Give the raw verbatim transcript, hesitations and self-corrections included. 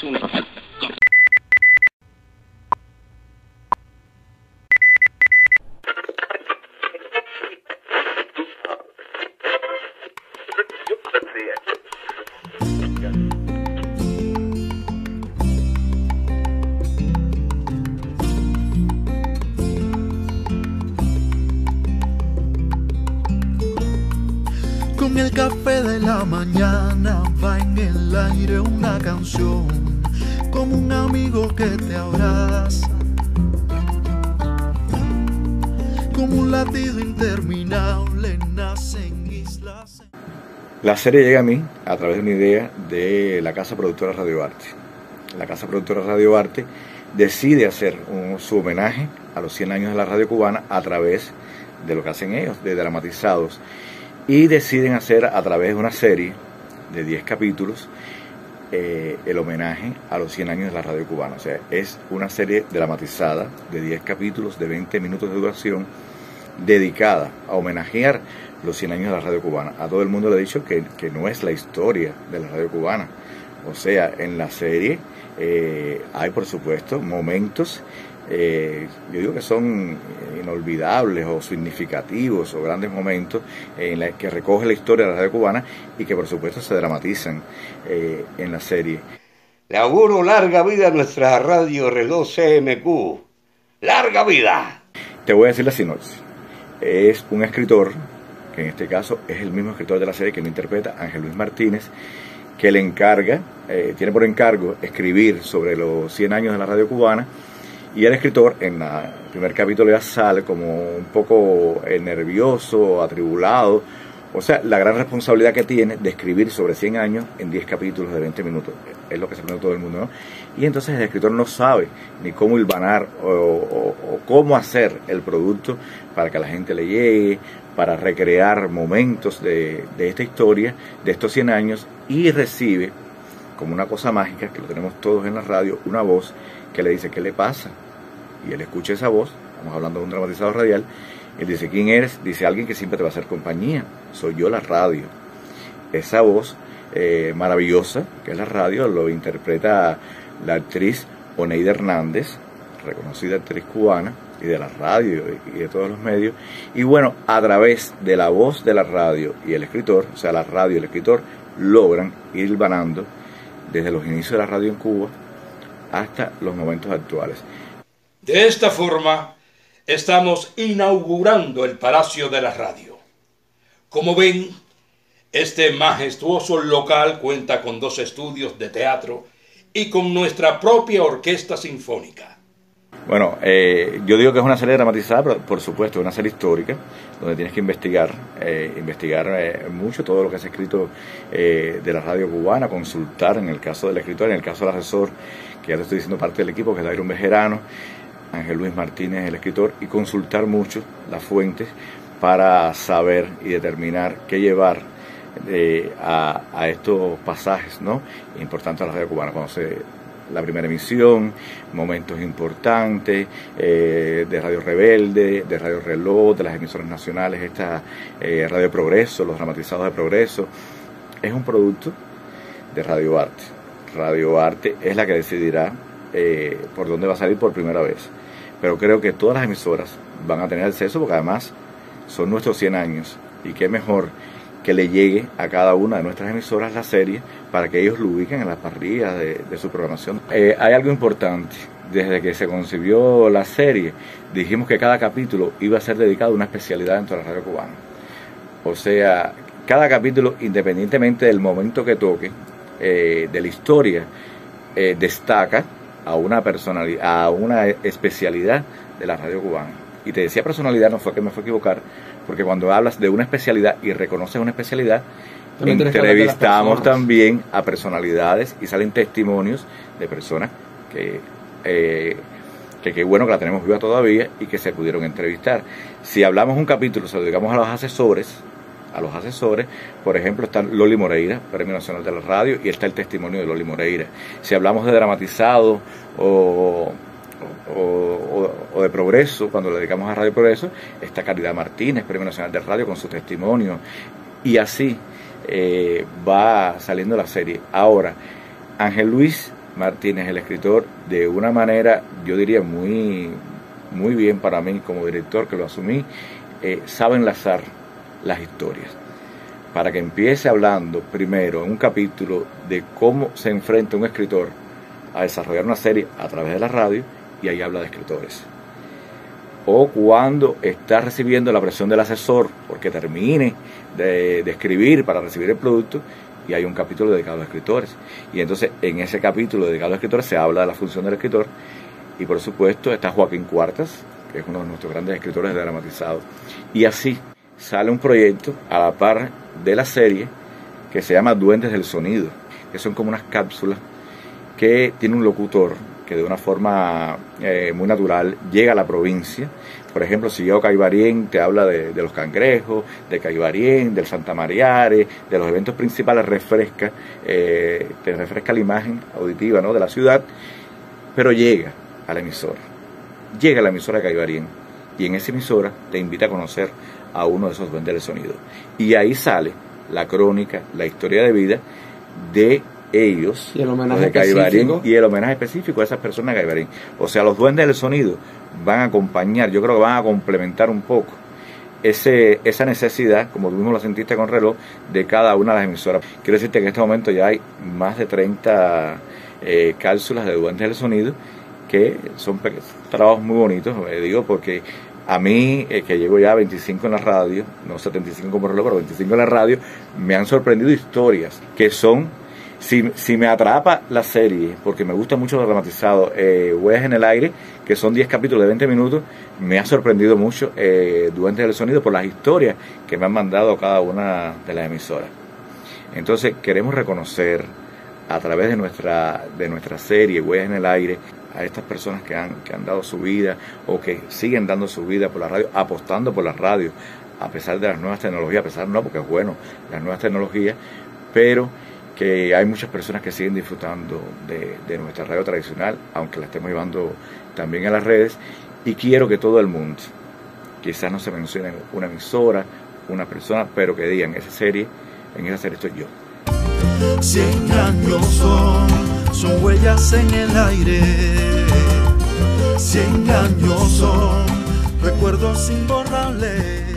Con el café de la mañana va en el aire una canción, como un amigo que te abraza, como un latido interminable nace en islas. La serie llega a mí a través de una idea de la casa productora Radio Arte. La casa productora Radio Arte decide hacer un, su homenaje a los cien años de la radio cubana a través de lo que hacen ellos, de dramatizados. Y deciden hacer a través de una serie de diez capítulos eh, el homenaje a los cien años de la radio cubana. O sea, es una serie dramatizada de diez capítulos de veinte minutos de duración dedicada a homenajear los cien años de la radio cubana. A todo el mundo le he dicho que, que no es la historia de la radio cubana. O sea, en la serie eh, hay, por supuesto, momentos Eh, yo digo que son inolvidables o significativos o grandes momentos en la que recoge la historia de la radio cubana y que por supuesto se dramatizan eh, en la serie. Le auguro larga vida a nuestra radio Reloj C M Q. ¡Larga vida! Te voy a decir la sinopsis. Es un escritor, que en este caso es el mismo escritor de la serie que lo interpreta, Ángel Luis Martínez, que le encarga, eh, tiene por encargo escribir sobre los cien años de la radio cubana. Y el escritor en el primer capítulo ya sale como un poco eh, nervioso, atribulado. O sea, la gran responsabilidad que tiene de escribir sobre cien años en diez capítulos de veinte minutos. Es lo que se pone todo el mundo, ¿no? Y entonces el escritor no sabe ni cómo hilvanar o, o, o cómo hacer el producto para que a la gente le llegue, para recrear momentos de, de esta historia, de estos cien años, y recibe, como una cosa mágica, que lo tenemos todos en la radio, una voz que le dice, ¿qué le pasa? Y él escucha esa voz, estamos hablando de un dramatizado radial, y él dice, ¿quién eres? Dice, alguien que siempre te va a hacer compañía, soy yo, la radio. Esa voz eh, maravillosa, que es la radio, lo interpreta la actriz Oneida Hernández, reconocida actriz cubana, y de la radio y de todos los medios, y bueno, a través de la voz de la radio y el escritor, o sea, la radio y el escritor, logran ir hilvanando desde los inicios de la radio en Cuba hasta los momentos actuales. De esta forma, estamos inaugurando el Palacio de la Radio. Como ven, este majestuoso local cuenta con dos estudios de teatro y con nuestra propia orquesta sinfónica. Bueno, eh, yo digo que es una serie dramatizada, pero por supuesto es una serie histórica, donde tienes que investigar, eh, investigar eh, mucho todo lo que se ha escrito eh, de la radio cubana, consultar en el caso del escritor, en el caso del asesor, que ya te estoy diciendo parte del equipo, que es Dairon Bejerano, Ángel Luis Martínez, el escritor, y consultar mucho las fuentes para saber y determinar qué llevar eh, a, a estos pasajes, ¿no?, importantes de la radio cubana, cuando se la primera emisión, momentos importantes eh, de Radio Rebelde, de Radio Reloj, de las emisoras nacionales, esta eh, Radio Progreso, los dramatizados de Progreso. Es un producto de Radio Arte. Radio Arte es la que decidirá eh, por dónde va a salir por primera vez. Pero creo que todas las emisoras van a tener acceso, porque además son nuestros cien años, y qué mejor que le llegue a cada una de nuestras emisoras la serie para que ellos lo ubiquen en las parrillas de, de su programación. Eh, hay algo importante. Desde que se concibió la serie, dijimos que cada capítulo iba a ser dedicado a una especialidad dentro de la radio cubana. O sea, cada capítulo, independientemente del momento que toque, eh, de la historia, eh, destaca a una personalidad, a una especialidad de la radio cubana. Y te decía personalidad, no fue que me fue a equivocar, porque cuando hablas de una especialidad y reconoces una especialidad, entrevistamos también a personalidades y salen testimonios de personas que, eh, que qué bueno que la tenemos viva todavía y que se pudieron entrevistar. Si hablamos un capítulo, se lo digamos a los asesores, a los asesores, por ejemplo, está Loli Moreira, Premio Nacional de la Radio, y está el testimonio de Loli Moreira. Si hablamos de dramatizado o... O, o, o de Progreso, cuando le dedicamos a Radio Progreso, está Caridad Martínez, Premio Nacional de Radio, con su testimonio, y así eh, va saliendo la serie. Ahora, Ángel Luis Martínez, el escritor, de una manera, yo diría, muy, muy bien para mí como director, que lo asumí, eh, sabe enlazar las historias. Para que empiece hablando primero en un capítulo de cómo se enfrenta un escritor a desarrollar una serie a través de la radio, y ahí habla de escritores. O cuando está recibiendo la presión del asesor porque termine de, de escribir para recibir el producto, y hay un capítulo dedicado a escritores. Y entonces en ese capítulo dedicado a escritores se habla de la función del escritor, y por supuesto está Joaquín Cuartas, que es uno de nuestros grandes escritores de dramatizado. Y así sale un proyecto a la par de la serie que se llama Duendes del Sonido, que son como unas cápsulas que tiene un locutor que de una forma eh, muy natural llega a la provincia. Por ejemplo, si yo Caibarien te habla de, de los cangrejos, de Caibarien, del Santa Mariare, de los eventos principales, refresca, eh, te refresca la imagen auditiva, ¿no?, de la ciudad, pero llega a la emisora, llega a la emisora de Caibarien, y en esa emisora te invita a conocer a uno de esos duendes del sonido. Y ahí sale la crónica, la historia de vida de ellos, y el homenaje de Caibarien, específico. y el homenaje específico a esas personas de Caibarien. O sea, los duendes del sonido van a acompañar, yo creo que van a complementar un poco ese, esa necesidad, como tú mismo lo sentiste con Reloj, de cada una de las emisoras. Quiero decirte que en este momento ya hay más de treinta eh, cápsulas de duendes del sonido, que son trabajos muy bonitos, eh, digo, porque a mí, eh, que llevo ya veinticinco en la radio, no setenta y cinco como Reloj, pero veinticinco en la radio, me han sorprendido historias que son, si, si me atrapa la serie, porque me gusta mucho lo dramatizado, eh, Huellas en el Aire, que son diez capítulos de veinte minutos, me ha sorprendido mucho eh, Duendes del Sonido por las historias que me han mandado cada una de las emisoras. Entonces queremos reconocer a través de nuestra, de nuestra serie Huellas en el Aire a estas personas que han, que han dado su vida o que siguen dando su vida por la radio, apostando por la radio, a pesar de las nuevas tecnologías, a pesar no, porque es bueno, las nuevas tecnologías, pero que hay muchas personas que siguen disfrutando de, de nuestra radio tradicional, aunque la estemos llevando también a las redes, y quiero que todo el mundo, quizás no se mencione una emisora, una persona, pero que digan, esa serie, en esa serie estoy yo. Cien años son, son huellas en el aire. Cien años son, recuerdos imborrables.